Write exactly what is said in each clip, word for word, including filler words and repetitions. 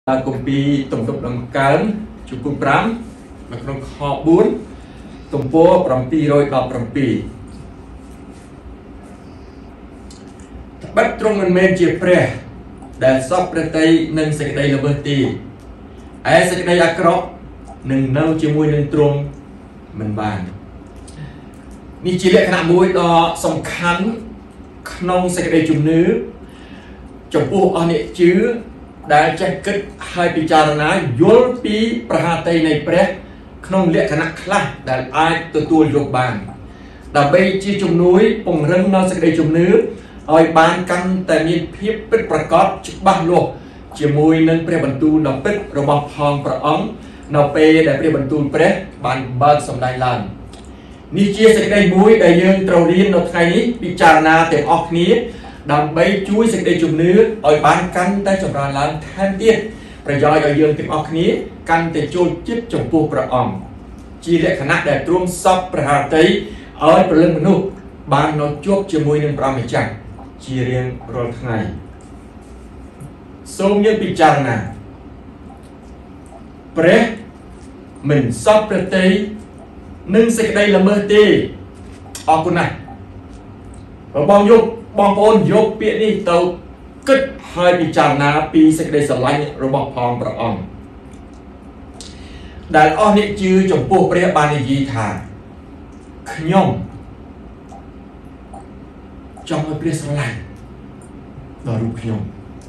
กลุ่มปีตุ่มตุ่มดำกันจุกลุ่มพรำมาครองขอบบุญตุ่มโป้พรำปีโรยต่อพรำปีบัดตรงมันเมนเจียเปรย์แต่ซอบประเทศหนึ่งสกัดระเบิดตีไอ้สกัดอักรบหนึ่งเน่าเจียมวยหนึ่งตรงมันบานนี่จีเล็กขนาดมวยต่อสำคัญขนมสกัดจุ่มเนื้อจมปูอันนี้จื้อได้จะเกิดให้พิจารณาโยนปีประหารใจในเปรย์ขนมเล็กขนาดคลาได้ไอตัวตัวยกบานแต่ใบจีจุ่มนุ้ยปงเรื่องนอสกัดจุ่มเนื้ออ้อยบานกันแต่มีเพียบเป็นประกอบจุดบ้านโลกเจียมวยนั้นเปรย์บรรทุนดอกเป็ดระบบพองประอังนอเปได้เปรย์บรรทุนเปรย์บานบานสมได้ลานนี่เจียสกัดมวยได้ยังตรวจเรียนนอไทยนี้พิจารณาแต่ออกนี้ดำใบช่วยสกัดจุ่มเนื้ออ้อยบานกันได้จำราล้านแทนเตี้ยประยอยเอายังติดออกนี้กันแต่โจจิบจมปูประอังจีเล็กขณะได้ตรงซับประหารใจอ้อยประเรื่องมนุษย์บานนอจวบเจียมวยหนึ่งประมาจังจีเรียงรอไงส่งยังพิจารณาเปรย์มันซอบประเทศหนึ่งสกัดละเมิดตีออกคนไหนบางยกบางคนยกเปียนี่เตาก็ให้พิจารณาปีสกัดสลายระบบพองประอมแต่อ้อนี่จื้อจมปูเปรย์บานยีธาขย่อมจองให้เปลี่ยนสลายดอรูขย่อม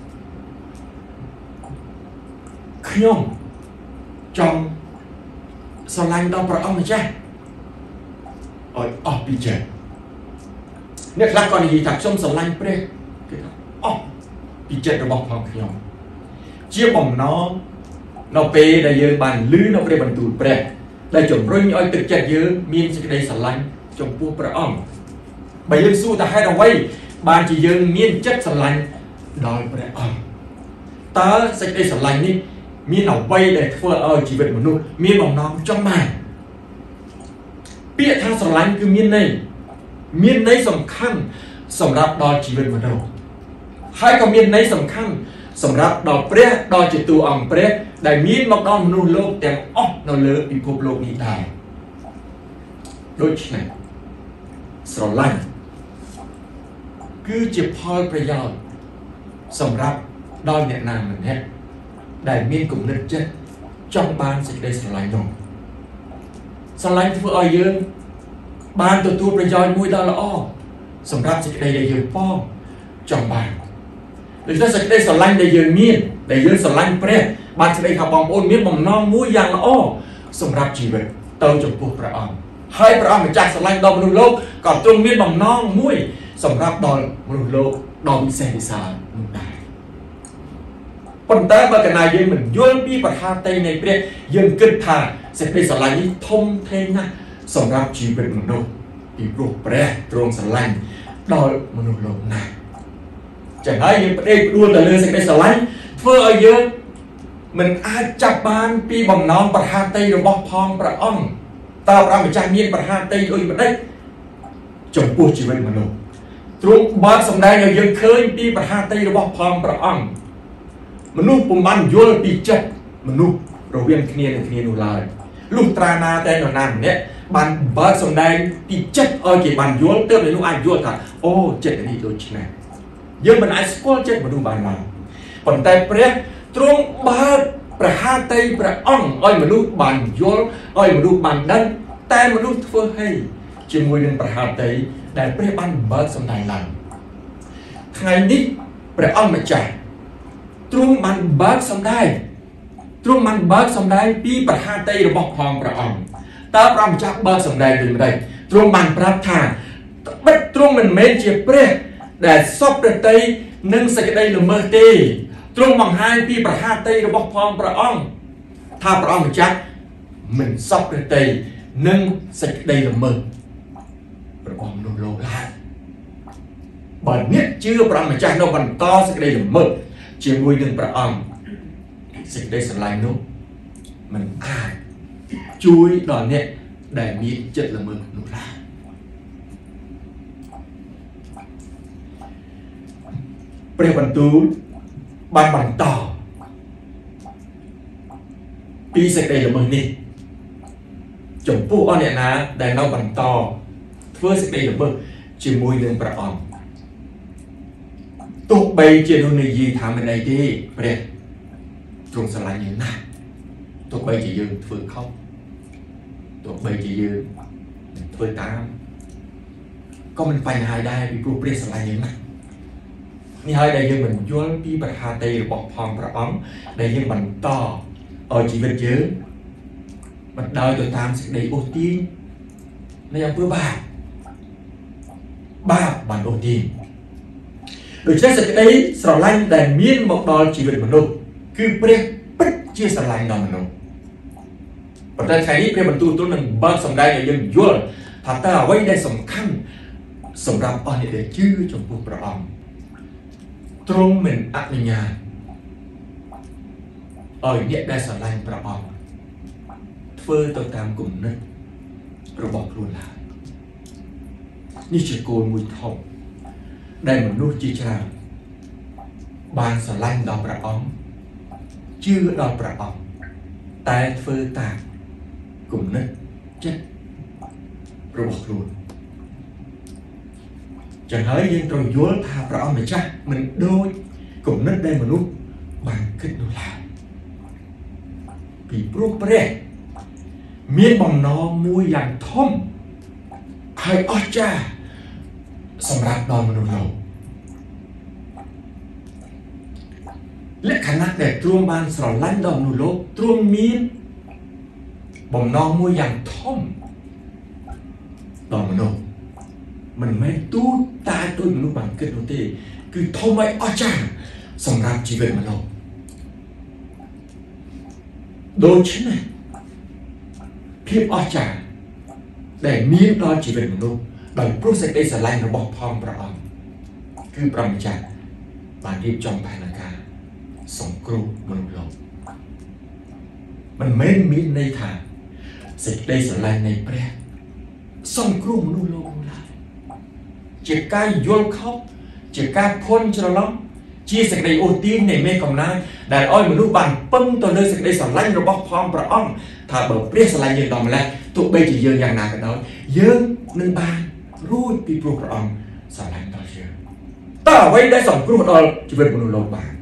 ขย่อมจองสลายดอประอมไม่ใช่อ๋ออ๋อปีเจเนี่ยครั้งก่อนที่ถักส้มสลายเปรี้ยอ๋อปีเจระบอกพองขย่อมเชี่ยบ่มน้องเราเปย์ได้เยอะบานลื้อเราเปย์บรรทุนเปรี้ยได้จมรุ่งอ้อยตึกเจ็ดเยอะมีนสกัดสลายจมปูประอมใบเรื่องสู้แต่ให้เราไว้บานจีเยิงมีนจัดสลายดอยประอมตาสกัดสลายนี่มีเอาไว้ได้เพื่อเอาชีวิตมนุษย์มีบ่มน้องจ้องมาเปี้ยทางสลายคือมีนในมีนในสำคัญสำหรับดอยชีวิตมนุษย์ให้กับมีนในสำคัญสำหรับดอยเปรี้ยดอยจิตตัวอ่ำเปรี้ยได้มีนมาดอยมนุษย์โลกแต่อ๋อเราเลิกพิภพโลกนี้ได้โดยที่ไหนสลายคือจะพอประโยชน์สำหรับดอยเนี่ยนานเหมือนนี้ได้มีนกลุ่มเลือดเจ็ดจ้องบานสิ่งใดสลายนองสลายที่เพื่อเอาเยอะบานตัวตัวประโยชน์มวยดาวละอ้อสำหรับสิ่งใดได้เยอะป้องจ้องบานหรือถ้าสิ่งใดสลายได้เยอะมีนได้เยอะสลายเปรี้ยบานสิ่งใดขับบอมโอนมีนบ่มน้องมวยอย่างละอ้อสำหรับชีวิตเติมจมพวกประอังให้ประอังจากสลายดอกมนุษย์โลกกับตรงมีนบ่มน้องมวยสำหรับดอนมนุษย์โลกดอนวิเศษวิสารมุ่งได้ปัญตาบางนายยังเหมือนย้อนปีประธานเตในเปรี้ยยังเกิดผ่านเสร็จไปสลายนี้ทมเทนะสำหรับชีวิตมนุษย์ที่ปลุกเปรี้ยตรงสลายดอนมนุษย์โลกนะจะให้ยังได้ดูแต่เรื่องเสร็จไปสลายเพื่อเอาเยอะมันอาจจับบานปีบ่มน้องประธานเตหรือบอกพองประอ่องตาประมาจารย์เมียนประธานเตโดยมันได้จมปูชีวิตมนุษย์ตรงบางสมัยยังเคยปีประธานตีระบบพองประอังมนุษย์ปุ่มบันโยนปีเจ็ดมนุษย์เราเวียนเคียนเคียนอุลายลูกตรานาแต่หนานเนี่ยบันบางสมัยปีเจ็ดเอาเกี่ยบันโยนเติมในลูกไอโยนค่ะโอ้เจ็ดอันนี้โดยชินะยังมันไอสกอลเจ็ดมาดูบานมาปัจจัยเปรี้ยตรงบางประธานตีประอังอ้อยมนุษย์บันโยนอ้อยมนุษย์บันดันแต่มนุษย์เพื่อให้จมวยหนึ่งประธานตีได้เปรี้ยบันเบิร์ดสมัยหลังไงนี้เปรี้ยอ้อมมาจ่ายตรงมันเบิร์ดสมัยตรงมันเบิร์ดสมัยปีประธานเตยระบบพองประอ้อมตาประมาจากเบิร์ดสมัยเป็นไรตรงมันประธานบัดตรงมันเมนเจียเปรี้ยแต่ซอบประเตยหนึ่งสกัดได้ละเมอตีตรงบางให้ปีประธานเตยระบบพองประอ้อมถ้าประอ้อมมาจากมันซอบประเตยหนึ่งสกัดได้ละเมอประกอบโลโลลาบ่เนี้ยชื่อประมาจากโนบันต่อสิ่งใดหรือมึกเชื่อมวยหนึ่งประอมสิ่งใดสลายนุมันอาจช่วยตอนเนี้ยได้มีจัดละมึกโลลาเปรียบบันตูบานบันต่อពីសេចក្តីល្មើសនេះចំពោះអស់អ្នកណាដែលនៅបន្តធ្វើសេចក្តីល្មើសជាមួយនឹងព្រះអង្គទោះបីជានោះនិយាយថាមិនអីទេព្រះទ្រង់ស្រឡាញ់យើងណាស់ទោះបីជាយើងធ្វើខុសទោះបីជាយើងធ្វើតាមក៏មិនបញ្ហាដែរពីព្រោះព្រះស្រឡាញ់យើងណាស់នេះហើយដែលយើងមិនយល់ពីប្រហាតីរបស់ផងព្រះអង្គដែលយើងបន្តឲ្យជីវិតយើងមិនដោយទៅតាមសេចក្តីអូសទាញនៃអំពើបាបបាបបានអូសទាញដូច្នេះសេចក្តីស្រឡាញ់ដែលមានមកដល់ជីវិតមនុស្សគឺព្រះពិតជាស្រឡាញ់ដល់មនុស្សប៉ុន្តែថ្ងៃនេះព្រះបន្ទូលទូលនឹងបើកសម្ដែងឲ្យយើងយល់ថាតើអ្វីដែលសំខាន់សម្រាប់អស់អ្នកដែលជឿចំពោះព្រះអង្គទ្រង់មិនអនុញ្ញាតឲ្យអ្នកដែលស្រឡាញ់ព្រះអង្គធ្វើទៅតាមគំនិតរបស់ខ្លួនឡើយនេះជាគោលមួយធំដែលមនុស្សជាច្រើនបានស្រឡាញ់ដល់ព្រះអង្គជឿដល់ព្រះអង្គតែធ្វើតាមគំនិតចិត្តរបស់ខ្លួនចឹងហើយយើងត្រូវយល់ថាព្រះអង្គម្ចាស់មិនដូចគំនិតដែលមនុស្សបានគិតនោះឡើយពីព្រោះព្រះមានបំណងមួយយ៉ាងធំហើយអស្ចារ្យសម្រាប់ដល់មនុស្សលោកលក្ខណៈដែលទ្រង់បានស្រឡាញ់ដល់មនុស្សលោកទ្រង់មានបំណងមួយយ៉ាងធំដល់មនុស្សមិនមែនទូតាដូចមនុស្សបានគិតនោះទេគឺធំហើយអស្ចារ្យសម្រាប់ជីវិតមនុស្សដូច្នេះភាពអស្ចារ្យដែលមានដល់ជីវិតមនុស្សដោយព្រោះសេចក្តីស្រឡាញ់របស់ផងព្រះអង្គគឺព្រះម្ចាស់បានរៀបចំផែនការសង្គ្រោះមនុស្សលោកមិនមែនមានន័យថាសេចក្តីស្រឡាញ់នៃព្រះសង្គ្រោះមនុស្សលោកនោះឡើយជាការយល់ខុសជាការភ័ន្តច្រឡំជាសេចក្តីអូសទាញនៃមេកំណាចដែលឲ្យមនុស្សបានពឹងទៅលើសេចក្តីស្រឡាញ់របស់ផងព្រះអង្គថាបើព្រះស្រឡាញ់យើងដល់ម្ល៉េះទោះបីជាយើងយ៉ាងណាក៏ដោយយើងនឹងបានរួចពីព្រោះព្រះអង្គស្រឡាញ់ដល់យើងតើអ្វីដែលសង្គ្រោះដល់ជីវិតមនុស្សលោកបាន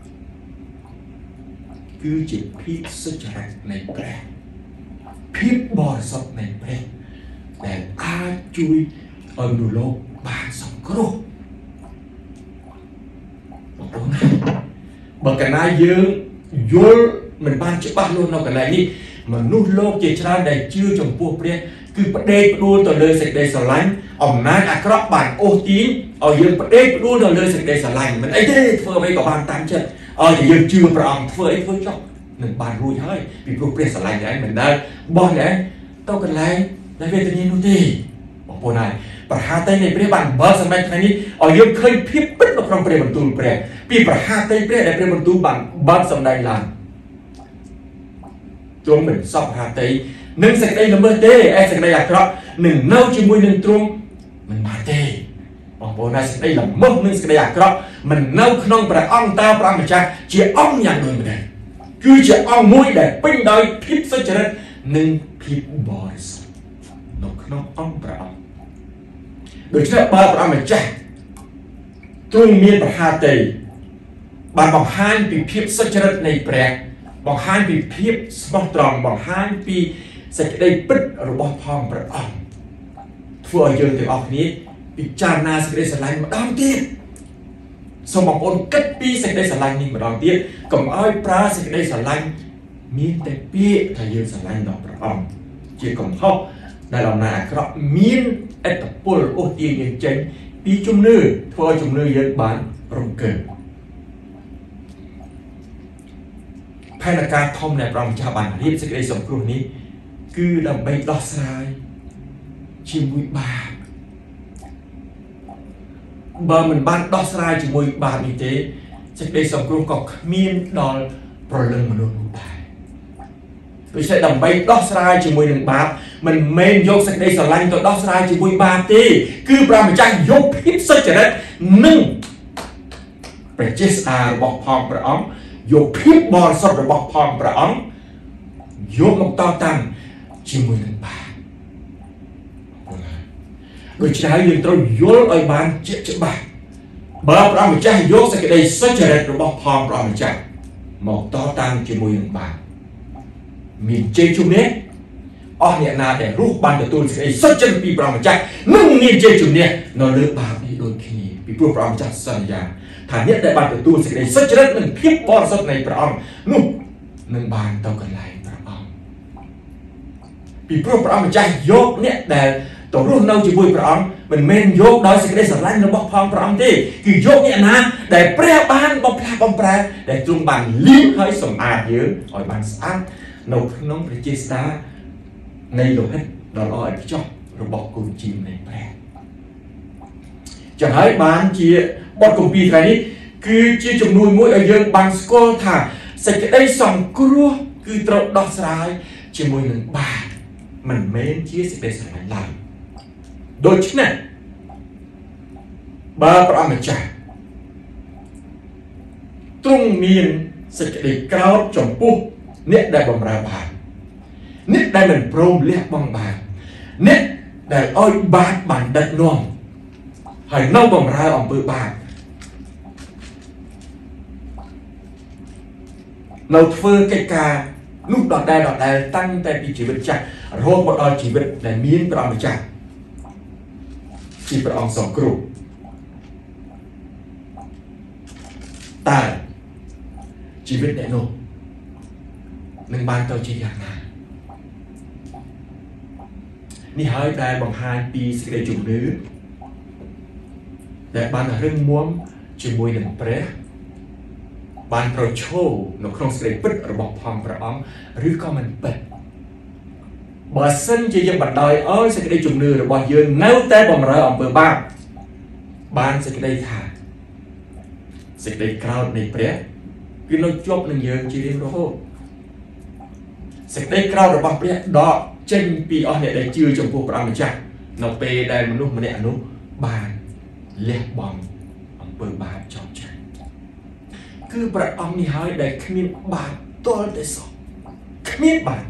គឺជាភាពសុចរិតនៃព្រះភាពបរិសុទ្ធនៃព្រះដែលអាចជួយឲ្យមនុស្សលោកបានសង្គ្រោះបងប្អូនណាបើកណាយើងយល់មិនបានច្បាស់លាស់នៅកន្លែងនេះមនុស្សលោកជាច្រើនដែលជឿចំពោះព្រះគឺផ្ដេកផ្ដួលទៅលើសេចក្តីស្រឡាញ់អំណាចអាក្រក់បានអូសទាញឲ្យយើងផ្ដេកផ្ដួលទៅលើសេចក្តីស្រឡាញ់មិនអីទេធ្វើអ្វីក៏បានតាមចិត្តឲ្យតែយើងជឿព្រះអង្គធ្វើអីធ្វើចុះនឹងបានរួចហើយពីព្រោះព្រះស្រឡាញ់ដែរមិនដែលបោះដែរទៅកន្លែងដែលវេទនានោះទេបងប្អូនហើយប្រហាតីនៃព្រះបានបើសម្រាប់ថ្ងៃនេះឲ្យយើងឃើញភាពពិតនៅក្នុងព្រះបន្ទូលព្រះពីប្រហាតីព្រះដែលព្រះបន្ទូលបានបើសម្ដែងឡើងទ្រង់មិនសពប្រហាតីនឹងសេចក្តីល្មើសទេឯសេចក្តីអាក្រក់នឹងនៅជាមួយនឹងទ្រង់មិនបានទេបងប្អូនហើយសេចក្តីល្មើសនឹងសេចក្តីអាក្រក់មិននៅក្នុងព្រះអង្គតើព្រះម្ចាស់ជាអង្គយ៉ាងដូចម្ដេចគឺជាអង្គមួយដែលពេញដោយភាពសុចរិតនិងភាពបរិសុទ្ធនៅក្នុងអង្គព្រះអង្គដូច្នេះបើព្រះម្ចាស់ទ្រង់មានប្រហាតីបានបង្ហាញពីភាពសុចរិតនៃព្រះបង្ហាញពីភាពស្មោះត្រង់បង្ហាញពីសេចក្តីពិតរបស់ផងព្រះអង្គធ្វើឲ្យយើងទាំងអស់គ្នាពិចារណាសេចក្តីស្រឡាញ់ម្ដងទៀតសូមបងប្អូនគិតពីសេចក្តីស្រឡាញ់នេះម្ដងទៀតកុំឲ្យប្រើសេចក្តីស្រឡាញ់មានតែពាក្យថាយើងស្រឡាញ់ដល់ព្រះអង្គជាកំហុសដែលអំណាចអាក្រក់មានឥទ្ធិពលអូសទាញយើងចេញពីជំនឿធ្វើឲ្យជំនឿយើងបានរង្គើផែនការធំដែលព្រះម្ចាស់បានរៀបសេចក្តីសង្គ្រោះនេះគឺដើម្បីដោះស្រាយជាមួយបាបបើមិនបានដោះស្រាយជាមួយបាបនេះទេសេចក្តីសង្គ្រោះក៏គ្មានដល់ប្រលឹងមនុស្សនោះដែរដូច្នេះដើម្បីដោះស្រាយជាមួយនឹងបាបមិនមែនយកសេចក្តីស្រឡាញ់ទៅដោះស្រាយជាមួយបាបទេគឺព្រះម្ចាស់យកភាពសុចរិតនិងព្រះចេស្តារបស់ផងព្រះអង្គយកភាពបរិសុទ្ធរបស់ផងព្រះអង្គយកមកតតាំងជាមួយនឹងបាបដូច្នេះយើងត្រូវយល់ឲ្យបានជាក់ច្បាស់បើព្រះម្ចាស់យកសេចក្តីសុចរិតរបស់ផងព្រះម្ចាស់មកតតាំងជាមួយនឹងបាបមានជ័យជំនះអស់អ្នកណាដែលរស់បានទទួលសេចក្តីសុចរិតពីព្រះម្ចាស់នឹងមានជ័យជំនះនៅលើបាបនេះដូចគ្នាពីព្រោះព្រះម្ចាស់សន្យាថាអ្នកដែលបានទទួលសេចក្តីសុចរិតនិងភាពបរិសុទ្ធនៃព្រះអង្គនោះនឹងបានទៅកន្លែងព្រះអង្គពីព្រោះព្រះម្ចាស់យកអ្នកដែលទៅរស់នៅជាមួយព្រះអង្គមិនមែនយកដោយសេចក្តីស្រឡាញ់របស់ផងព្រះអង្គទេគឺយកអ្នកណាដែលព្រះបានបំផ្លាស់បំប្រែដែលទ្រង់បានលាងហើយសម្អាតយើងឲ្យបានស្អាតនៅក្នុងព្រះចេស្តានៃលោហិតដ៏ល្អឥតខ្ចោះរបស់គុណជីវនៃព្រះចឹងហើយបានជាបទគម្ពីរថ្ងៃនេះគឺជាជំនួយមួយឲ្យយើងបានស្គាល់ថាសេចក្តីសង្គ្រោះគឺត្រូវដោះស្រាយជាមួយនឹងបាបមិនមែនជាសេចក្តីស្រឡាញ់ឡើយដូច្នេះបើព្រះម្ចាស់ទ្រង់មានសេចក្តីក្រោធចំពោះអ្នកដែលបម្រើបាបអ្នកដែលមិនព្រមលះបង់បាបអ្នកដែលឲ្យបាបបានដឹកនាំហើយនៅបម្រើអំពើបាបនៅធ្វើកិច្ចការនោះដដែលដដែលតាំងតែពីជីវិតចាស់រហូតមកដល់ជីវិតដែលមានព្រះម្ចាស់ជាព្រះអង្គសង្គ្រោះតើជីវិតអ្នកនោះនឹងបានទៅជាយ៉ាងណានេះហើយដែលបង្ហាញពីសេចក្តីជំនឿដែលបានរឹងមាំជាមួយនឹងព្រះបានប្រឈមនៅក្នុងសេចក្តីពិតរបស់ផងព្រះអង្គឬក៏មិនពិតបើសិនជាយើងបណ្ដោយឲ្យសេចក្តីជំនឿរបស់យើងនៅតែបំរើអំពើបាបបានសេចក្តីថាសេចក្តីក្រោធនៃព្រះគឺនៅជាប់នឹងយើងជារៀងរហូតសេចក្តីក្រោធរបស់ព្រះដកចេញពីអស់អ្នកដែលជឿចំពោះព្រះម្ចាស់នៅពេលដែលមនុស្សម្នាក់នោះបានលះបង់អំពើបាបចោលចាញ់គឺព្រះអង្គនេះហើយដែលគ្មានបាបទាល់តែសោះគ្មានបាប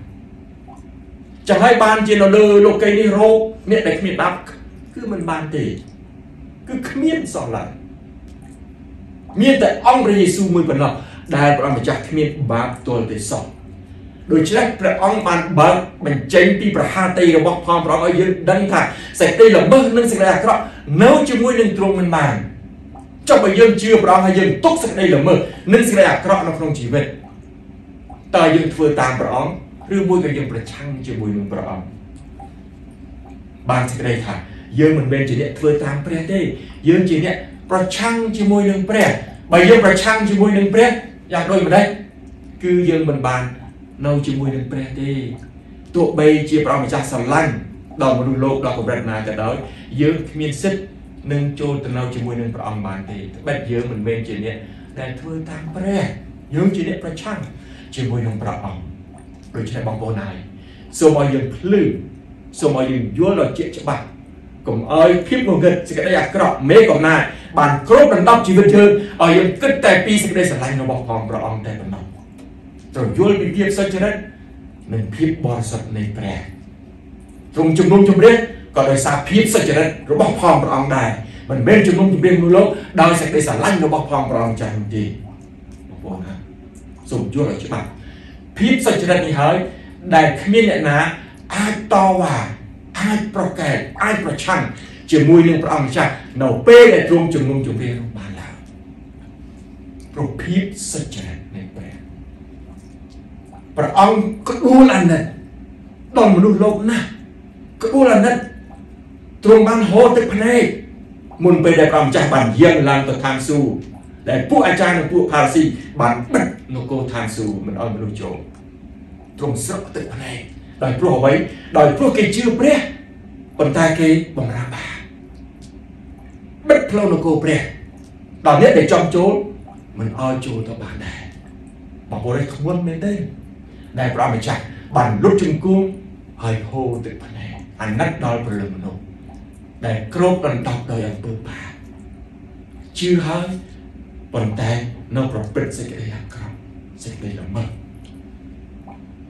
chẳng hay ban trên nó lơ lô cây đi rôអ្នកដែលគ្មានបាបគឺមិនបានទេគឺគ្មានសោះឡើយមានតែអង្គព្រះយេស៊ូវមួយប៉ុណ្ណោះដែលព្រះម្ចាស់គ្មានបាបទាល់តែសោះដូច្នេះព្រះអង្គបានបើកបញ្ចេញពីប្រហារតីរបស់ផងព្រះអង្គឲ្យយើងដឹងថាសេចក្តីល្មើសនិងសេចក្តីអាក្រក់នៅជាមួយនឹងទ្រង់មិនបានចុះបើយើងជឿព្រះអង្គហើយយើងទុកសេចក្តីល្មើសនិងសេចក្តីអាក្រក់នៅក្នុងជីវិតតើយើងធ្វើតាមព្រះអង្គឬមួយក៏យើងប្រឆាំងជាមួយនឹងព្រះអង្គបានសេចក្តីថាយើងមិនមែនជាអ្នកធ្វើតាមព្រះទេយើងជាអ្នកប្រឆាំងជាមួយនឹងព្រះបើយើងប្រឆាំងជាមួយនឹងព្រះយ៉ាងដូចម្ដេចគឺយើងមិនបាននៅជាមួយនឹងព្រះទេទោះបីជាព្រះម្ចាស់ស្រឡាញ់ដល់មនុស្សលោកដល់កម្រិតណាក៏ដោយយើងគ្មានសិទ្ធិនឹងចូលទៅនៅជាមួយនឹងព្រះអង្គបានទេត្បិតយើងមិនមែនជាអ្នកដែលធ្វើតាមព្រះយើងជាអ្នកប្រឆាំងជាមួយនឹងព្រះអង្គដូច្នេះបងប្អូនហើយសូមឲ្យយើងភ្លឺសូមឲ្យយើងយល់ដល់ជាក់ច្បាស់កុំឲ្យភាពងងឹតសេចក្តីអាក្រក់មេកំណាចបានគ្រប់ដណ្ដប់ជីវិតយើងឲ្យយើងគិតតែពីសេចក្តីស្រឡាញ់របស់ផងព្រះអង្គតែប៉ុណ្ណោះត្រូវយល់ពីភាពសុចរិតនិងភាពបរិសុទ្ធនៃព្រះទ្រង់ជំនុំជម្រះក៏ដោយសារភាពសុចរិតរបស់ផងព្រះអង្គដែរមិនមែនជំនុំជម្រះមនុស្សលោកដោយសេចក្តីស្រឡាញ់របស់ផងព្រះអង្គចាស់នោះទេបងប្អូនណាសូមយល់ឲ្យច្បាស់ភាពសុចរិតនេះហើយដែលគ្មានអ្នកណាអាចតវ៉ាអាចប្រកែកអាចប្រឆាំងជាមួយនឹងព្រះអង្គម្ចាស់នៅពេលដែលទ្រង់ជំនុំជម្រះនោះបានឡើយព្រោះភាពសុចរិតនៃព្រះព្រះអង្គក្ដួលអាណិតដល់មនុស្សលោកណាស់ក្ដួលអាណិតទ្រង់បានហូរទឹកភ្នែកមុនពេលដែលព្រះម្ចាស់បានយាងឡើងទៅឋានសួគ៌ដែលពួកអាចារ្យនិងពួកផារស៊ីបានបិទនគរឋានសួគ៌មិនឲ្យមនុស្សចូលទ្រង់ស្រក់ទឹកភ្នែកដោយព្រោះអ្វីដោយព្រោះគេជឿព្រះប៉ុន្តែគេបម្រើបាបបិទផ្លូវនគរព្រះដល់អ្នកដែលចង់ចូលមិនឲ្យចូលទៅបានដែរបងប្អូនធ្ងន់មែនទេដែលព្រះម្ចាស់បានលុបជង្គង់ហើយហូរទឹកភ្នែកអាណិតដល់ព្រលឹងមនុស្សដែលគ្របដណ្ដប់ដោយអំពើបាបជឿហើយប៉ុន្តែនៅប្រព្រឹត្តសេចក្តីអាក្រក់សេចក្តីល្មើស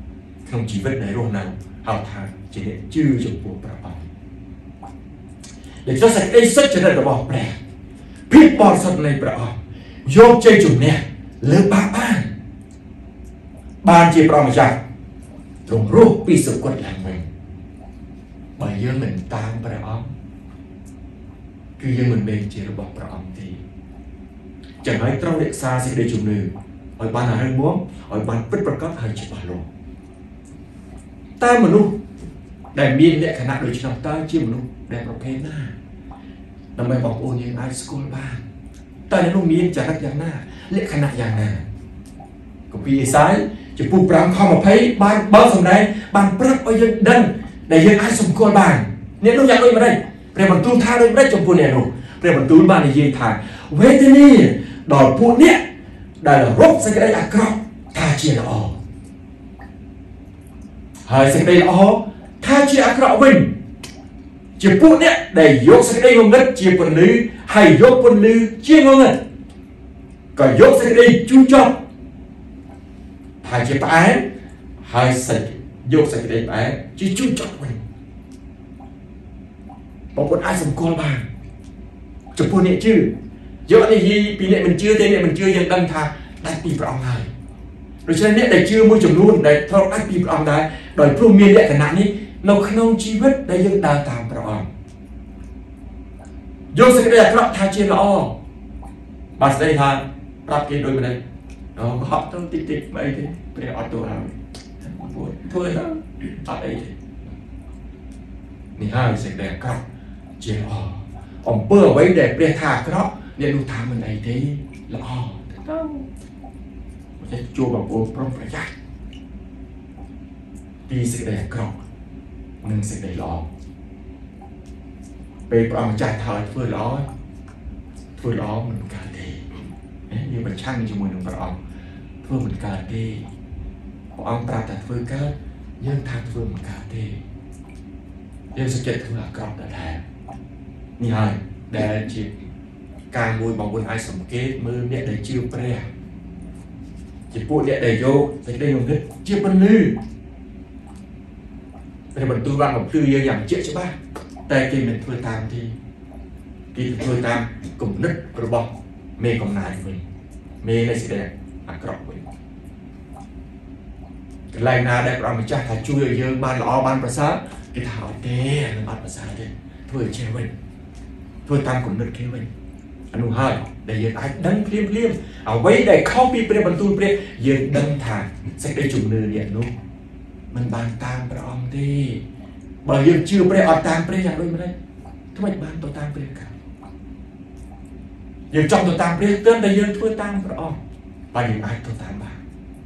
ក្នុងជីវិតនៃរស់នៅហៅថាជាអ្នកជឿចំពោះព្រះអង្គដែលចុះសេចក្តីសុចរិតរបស់ព្រះភាពបរិសុទ្ធនៃព្រះអង្គយកជ័យជំនះលើបាបបានបានជាព្រះម្ចាស់ទ្រង់រស់ពីសុគតឡើងវិញបើយើងមិនតាមព្រះអង្គគឺយើងមិនមែនជារបស់ព្រះអង្គទេចឹងហើយត្រូវរក្សាសេចក្តីជំនឿឲ្យបានរឹងមាំឲ្យបានពិតប្រាកដហើយច្បាស់លាស់តើមនុស្សដែលមានលក្ខណៈដូចនេះតើជាមនុស្សដែលប្រភេទណាដើម្បីបងប្អូនយើងអាចស្គាល់បានតើមនុស្សមានចរិតយ៉ាងណាលក្ខណៈយ៉ាងណាគម្ពីរអេសាយចំពោះប្រាំខម្ភៃបានបើសម្ដែងបានប្រាប់ឲ្យយើងដឹងដែលយើងអាចសម្គាល់បានអ្នកនោះយ៉ាងដូចម្ដេចព្រះបន្ទូលថាដូចម្ដេចចំពោះអ្នកនោះព្រះបន្ទូលបាននិយាយថាវេទនាដល់ពួកអ្នកដែលរកសេចក្តីអាក្រក់ថាជាល្អហើយសេចក្តីល្អថាជាអាក្រក់វិញជាពួកអ្នកដែលយកសេចក្តីងងឹតជាពន្លឺហើយយកពន្លឺជាងងឹតក៏យកសេចក្តីជូរចត់ថាជាផ្អែមហើយសេចយកសេចក្តីផ្អែមជាជូរចត់វិញបងប្អូនអាចសម្គាល់បានចំពោះអ្នកជឿយកនេះនិយាយពីអ្នកមិនជឿទេអ្នកមិនជឿយើងដឹងថាដាច់ពីព្រះអង្គហើយដូច្នេះអ្នកដែលជឿមួយចំនួនដែលត្រូវដាច់ពីព្រះអង្គដែរដោយព្រោះមានលក្ខណៈនេះនៅក្នុងជីវិតដែលយើងដើរតាមព្រះអង្គយកសេចក្តីអាក្រក់ថាជាល្អបាទស្ដីថាប្រាប់គេដូចមិនដែរអូហត់ទៅតិចតិចមិនអីទេព្រះអត់ទៅហើយពួតធ្វើទៅអត់អីទេនេះហើយសេចក្តីអាក្រក់ជាល្អអំពើអ្វីដែលព្រះថាអាក្រក់អ្នកនោះថាមិនអីទេល្អទៅមិនចេះជួបបងប្អូនប្រុងប្រយ័ត្នពីសេចក្តីអាក្រក់និងសេចក្តីល្អពេលព្រះអង្គចាស់ថាធ្វើល្អធ្វើល្អមិនកើតទេយើងប្រឆាំងជាមួយនឹងព្រះអង្គធ្វើមិនកើតទេព្រះអង្គប្រាប់ថាធ្វើកើតយើងថាធ្វើមិនកើតទេយើងសុខចិត្តធ្វើអាក្រក់ដែរនេះហើយដែលជាការមួយបងប្អូនអាចសង្កេតមើលអ្នកដែលជឿព្រះជាពួកអ្នកដែលយកសេចក្តីងងឹតជាពន្លឺព្រះបន្ទូលបានបំភ្លឺយើងយ៉ាងជាក់ច្បាស់តែគេមិនធ្វើតាមទេគេធ្វើតាមគំនិតរបស់មេកំណាចវិញមេនៃសេចក្តីអាក្រក់វិញកន្លែងណាដែលព្រះម្ចាស់ថាជួយឲ្យយើងបានល្អបានប្រសើរគេថាអត់ទេមិនបានប្រសើរទេធ្វើឲ្យចេះវិញធ្វើតាមគំនិតគេវិញអានោះហើយដែលយើងអាចដឹងភ្លាមភ្លាមអ្វីដែលខុសពីព្រះបន្ទូលព្រះយើងដឹងថាសេចក្តីជំនឿនេះនោះមិនបានតាមព្រះអង្គទេបើយើងជឿព្រះអត់តាមព្រះយ៉ាងដូចម្ដេចថ្មីបានទៅតាមព្រះកើតយើងចង់ទៅតាមព្រះទើបតែយើងធ្វើតាមព្រះអង្គបើយើងអាចទៅតាមបាន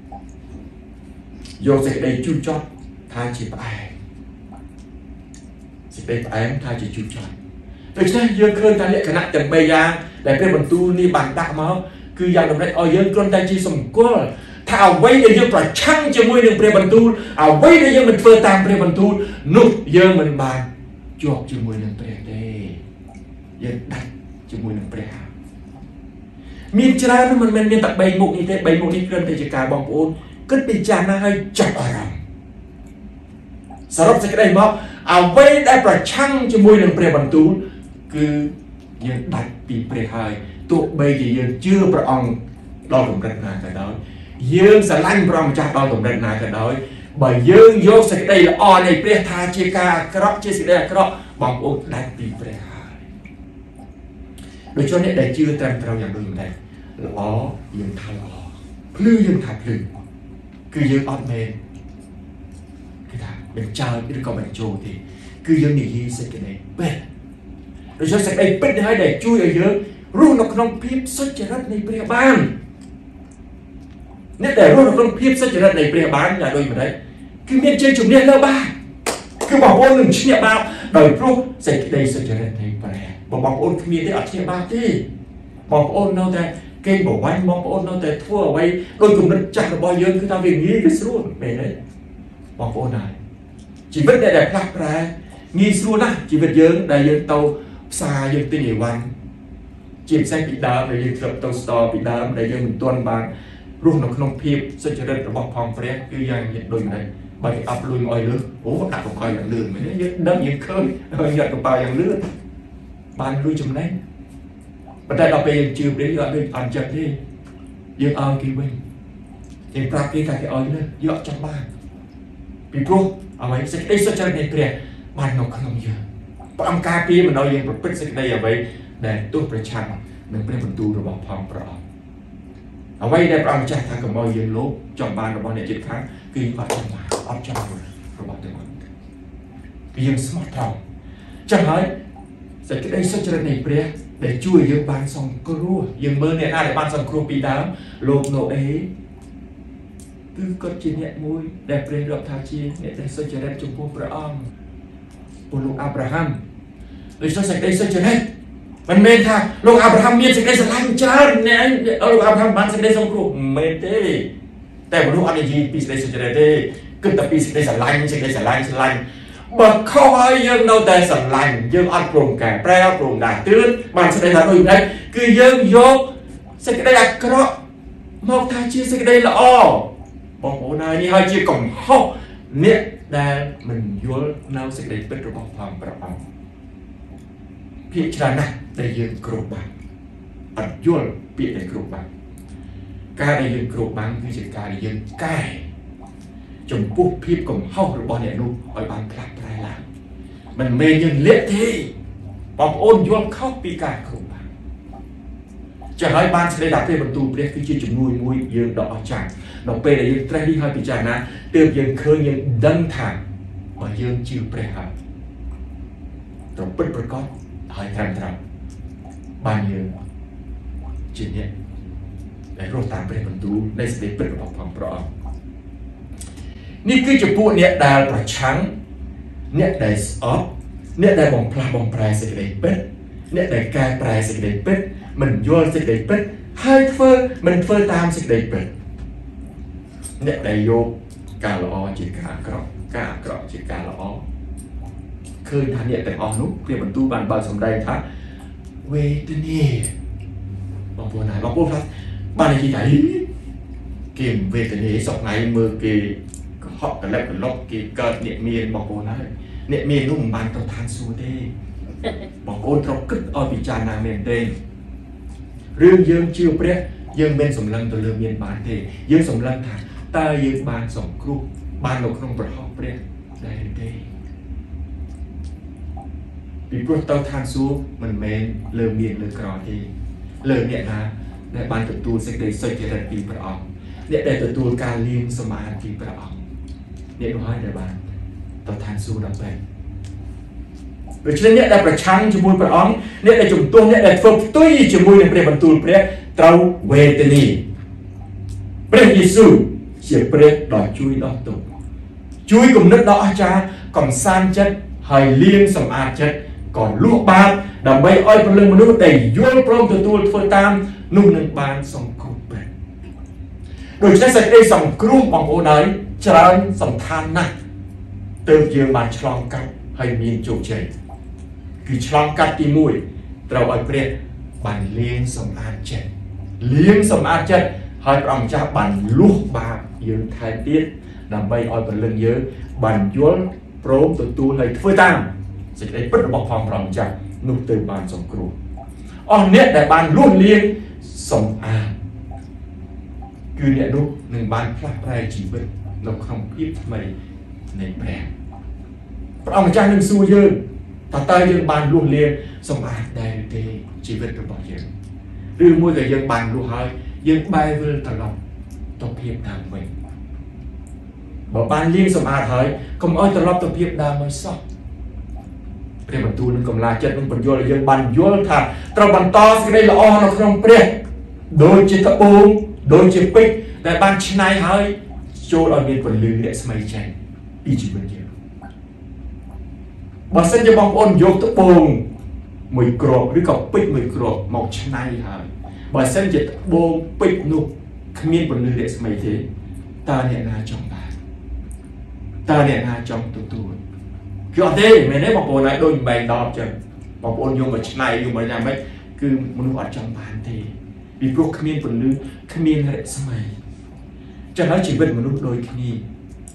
យកសេចក្តីជូរចត់ថាជាផ្អែមសេចក្តីផ្អែមថាជាជូរចត់ដូច្នេះយើងឃើញថាលក្ខណៈទាំងបីយ៉ាងដែលព្រះបន្ទូលនេះបានដាក់មកគឺយ៉ាងដំណេចឲ្យយើងគ្រាន់តែជាសម្គាល់ថាអ្វីដែលយើងប្រឆាំងជាមួយនឹងព្រះបន្ទូលអ្វីដែលយើងមិនធ្វើតាមព្រះបន្ទូលនោះយើងមិនបានជាប់ជាមួយនឹងព្រះទេយើងដាច់ជាមួយនឹងព្រះមានច្រើនមិនមែនមានតែបីមុខនេះទេបីមុខនេះគ្រាន់តែជាការបងប្អូនគិតពិចារណាឲ្យចាប់អារម្មណ៍សរុបសេចក្តីមកអ្វីដែលប្រឆាំងជាមួយនឹងព្រះបន្ទូលគឺយើងដាច់ពីព្រះហើយទោះបីជាយើងជឿព្រះអង្គដល់កម្រិតណាក៏ដោយយើងស្រឡាញ់ព្រះម្ចាស់ដល់កម្រិតណាក៏ដោយបើយើងយកសេចក្តីល្អនៃព្រះថាជាការអាក្រក់ជាសេចក្តីអាក្រក់បងប្អូនដាច់ពីព្រះហើយដូច្នេះអ្នកដែលជឿត្រឹមត្រូវយ៉ាងដូចម្ដេចល្អយើងថាល្អភ្លឺយើងថាភ្លឺគឺយើងអត់មែនគឺថាបញ្ចើឬក៏បញ្ចូលទេគឺយើងនិយាយសេចក្តីពិតដូច្នេះសេចក្តីពិតនេះហើយដែលជួយឲ្យយើងរស់នៅក្នុងភាពសុចរិតនៃព្រះបានអ្នកដែលរស់នៅក្នុងភាពសុចរិតនៃព្រះបានយ៉ាងដូចម្ដេចគឺមានជ័យជំនះលើបាបគឺបងប្អូននឹងឈ្នះបាបដោយព្រោះសេចក្តីសុចរិតនៃព្រះបើបងប្អូនគ្មានទេអត់ឈ្នះបាបទេបងប្អូននៅតែគេបវាញ់បងប្អូននៅតែធ្វើអ្វីដោយគំនិតចាស់របស់យើងគឺថាវាងាយវាស្រួលមែនទេបងប្អូនហើយជីវិតដែលផ្លាស់ប្រែងាយស្រួលណាស់ជីវិតយើងដែលយើងទៅផ្សារយើងទិញអីវ៉ាន់ជាពិសេសពីដើមដែលយើងធ្លាប់ទៅ store ពីដើមដែលយើងមិនទាន់បានរស់នៅក្នុងភាពសុចរិតរបស់ផងព្រះគឺយ៉ាងដូចម្ដេចប bởi vì ập lùi mọi lứa ố đặt một coi dạng lường mới đâm những khơi nhận một bao dạng lứa bàn lui chùm lên và đây đọc về chiều đến gọi lên ăn chật đi dương ơi kỳ bình nhưng ta kia ta cái ơi lên dựa trong bàn vì pro ở vậy sẽ đây sẽ chơi này kìa bàn nó không giờ và ông ca kia mình nói dương một bích sẽ đây ở vậy để tôi phải chăn mình phải mình tu rồi bỏ phòng rồi ở vậy đây ông cha thằng cầm ơi dương lố trong bàn rồi bao nhiêu chuyện khác kỳ vào trong bàn ông trong rồi rồi bỏ tiền vì dương smart thòng chẳng hỏi sẽ cái đây sẽ chơi này kìa để chui dương bàn xong cơ rùa dương mơ này ai để bàn xong cơ rùa bị đám lột nổ ấy cứ có chuyện nhẹ môi đẹp lên rộng thao chi nhẹ đây sẽ chơi đẹp trong phố Abraham của lúc Abraham rồi sao sẽ đây sẽ chơi đẹp mình mê thà lúc Abraham miên sẽ đây sẽ lanh chân nè ở lúc Abraham bán sẽ đây xong cơ mê thếแต่ผมรู้อันนี้ปีsẽ đây sẽ chơi đẹp cứ tậpปีsẽ đây sẽ lanh sẽ đây sẽ lanh sẽ lanh bật khói dương đâuแต่sẽ lanh dương ăn cùng cả preo cùng đại tướng bạn sẽ đây là đôi đấy cứ dương vô sẽ đây là cái một thai chia sẽ đây là oบอกโอ้นายนี่ให้เชี่ยกล่องห้องเนี่ยได้มันยั่วน่าสิ่งใดเป็นระบบความประมาณพิจารณาได้ยืนกรุบบังอัดยั่วเปลี่ยนได้กรุบบังการได้ยืนกรุบบังคือจิตการได้ยืนใกล้จนปุ๊บพิบกล่องห้องระบบเนี่ยนู่อ้อยบางพลัดไรล่ะมันเมย์ยืนเละที่บอกโอนยั่วเข้าปีการกรุบบังจะให้บ้านจะได้ดับได้บรรทุกเรียกคือจิตจุ่มมุยมุยยืนดอกจังดอกเปย์ได้ยังไตรที่ให้พิจารณาเติมยังเคยยังดังทางมายังจิวเปย์ครับตรงปิดประกอบให้ทำทำบานยังจีเนี่ยได้รวดตามไปบรรทุกได้สเตปปิดระบบความปลอดนี่คือจะพูดเนี่ยดาวประชังเนี่ยได้ออฟเนี่ยได้บ่งพลาบ่งปลายสิ่งใดเป็ดเนี่ยได้การปลายสิ่งใดเป็ดมันย้อนสิ่งใดเป็ดให้เฟื่อมันเฟื่อตามสิ่งใดเป็ดเนี่ยได้โยกการละอจิตการกรอบการกรอบจิตการละอเคยทานเนี่ยแต่อนุเรียกบรรทุบานบานสมได้ท่าเวทนีบางคนไหนบางคนครับบ้านในที่ไหนเกมเวทนีสองไงมือเกย์เหาะกันแล้วกันล็อกเกย์เกิดเนี่ยเมียนบางคนนะเนี่ยเมียนนุ่มบานตัวทานซูเดบางคนเราคิดเอาพิจารณาเมียนเด้งเรื่องยืมชิวเปรี้ยยืมเป็นสมรังตัวเรื่องเมียนบานเทยืมสมรังทานตายืมบานสองครูบานหลงขนมประหอบเปรี้ยได้เด้ปีพวกเต้าทานซูมันเมนเริ่มเมียนเริ่มกรอทีเริ่มเนี่ยนะในบานตัวตูเสกได้ใส่เจริญปีประอองเนี่ยได้ตัวตูการเลี้ยงสมาธิประอองเนี่ยน้อยในบานเต้าทานซูดับไปโดยเฉพาะเนี่ยได้ประชังจมูกประอองเนี่ยได้จุ่มตัวเนี่ยได้ฝึกตุ้ยจมูกในเปรี้ยบรรทุเปรี้ยเต้าเวทนีเปรี้ยยิสูเสียเปรี้ยดอกจุยดอกตุ่มจุยกลุ่มนึกดอกอาจารย์กล่อมซานจัดหายเลี้ยงสมาธิก่อนลูกบาดดำใบอ้อยเป็นเรื่องมนุษย์แต่ย้อนพร้อมตัวตัวเฟื่อตามนุ่มหนึ่งบานสองครูเป็นโดยใช้สักได้สองครูของโอไนจราจรสำคัญนะเติมเยอะบานฉลองกัดให้มีนจุกเฉยคือฉลองกัดตีมุ้ยเราเอาเปรียบบานเลี้ยงสมาธิเลี้ยงสมาธิให้พระองค์เจ้าบานลูกบาดยืนไทยเตี้ยดำใบอ้อยเป็นเรื่องเยอะบานย้อนพร้อมตัวตัวให้เฟื่อตามสิ่งใดเป็นระบบความพร้อมจากนุ่มเติมบานสองครูอ๋อเนี่ยแต่บานล้วนเลี้ยงสองอาคือเนี่ยนุ่มหนึ่งบานพลาดไรชีวิตเราคำพิบทำไมในแปลงพระองค์เจ้าหนึ่งสู้ยืนแต่ตายยืนบานล้วนเลี้ยงสองอาได้ในชีวิตระบบยืนหรือมวยกับยืนบานล้วนหายยืนใบเวลตลอดต้องเพียบดามไว้บอกบานเลี้ยงสองอาหายก็ไม่ตลอดต้องเพียบดามไว้ซอกเรียกบรรทุนึงกำลาเจ็ดนึงบรรยลยังบรรยลค่ะตระบันตอสิ่งใดละอ่อนเราครองเปรี้ยโดยจิตตะปูโดยจิตปิกแต่บรรชนายหายโจเราเรียนบรรลือเนี่ยสมัยใจปีจิตบรรยลบางเส้นจะบางอ่อนยกตะปูมือกรอบหรือกับปิกมือกรอบมองชนายหายบางเส้นจะตะปูปิกนุกขมิ้นบรรลือเนี่ยสมัยเทตาเนี่ยนาจอมบาตาเนี่ยนาจอมตัวตัวคืออันนี้ไม่ได้บอกโอนโดนแบ่งดอกจังบอกโอนยงมาชนายยงมาอย่างไรคือมนุษย์อัดจังบานทีมีพวกขมิ้นผลลือขมิ้นอะไรสมัยจะน้อยชีวิตมนุษย์โดยขมิ้น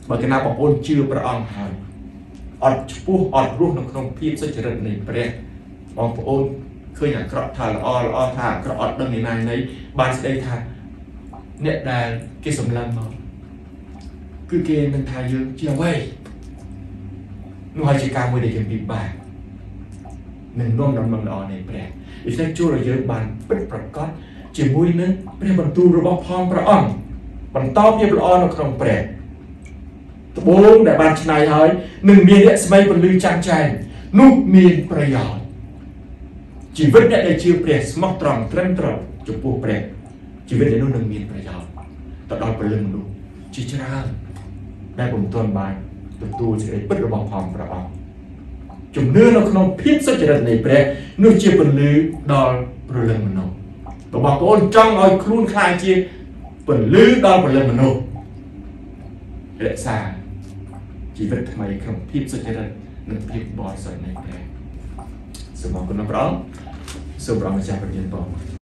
បើកណាបងប្អូនជឿព្រះអង្គហើយអត់ឈ្មោះអត់រស់នៅក្នុងភាពសុចរិតនៃព្រះបងប្អូនឃើញអាក្រក់ថាល្អល្អថាអាក្រក់អត់ដឹងឯណានៃបានស្ដីថាអ្នកដែលគេសម្លឹងមកគឺគេនឹងថាយើងជាអ្វីនោះហើយជាការមួយដែលយើងពិបាកនឹងនាំដំណឹងល្អនៃព្រះដូច្នេះជួយឲ្យយើងបានពិតប្រាកដជាមួយនឹងព្រះបន្ទូលរបស់ផងព្រះអង្គបន្តភាពល្អនៅក្នុងព្រះត្បូងដែលបានឆ្នៃហើយនឹងមានរស្មីពន្លឺចាំងចែងនោះមានប្រយោជន៍ជីវិតអ្នកដែលជឿព្រះស្មោះត្រង់ត្រឹមត្រូវចំពោះព្រះជីវិតដែលនោះនឹងមានប្រយោជន៍ទៅដល់ពលឹងមនុស្សជាច្រើនដែលពុំទាន់បានទទួលសេចក្តីពិតរបស់ផងព្រះអង្គជំនឿនៅក្នុងភាពសុចរិតនៃព្រះនោះជាពន្លឺដល់ពលឹងមនុស្សបងប្អូនចង់ឲ្យខ្លួនខ្លាចជាពន្លឺដល់ពលឹងមនុស្សរក្សាជីវិតថ្មីក្នុងភាពសុចរិតនិងភាពបរិសុទ្ធនៃព្រះសូមអរគុណព្រះអង្គសូមព្រះអង្គម្ចាស់ប្រទានពរ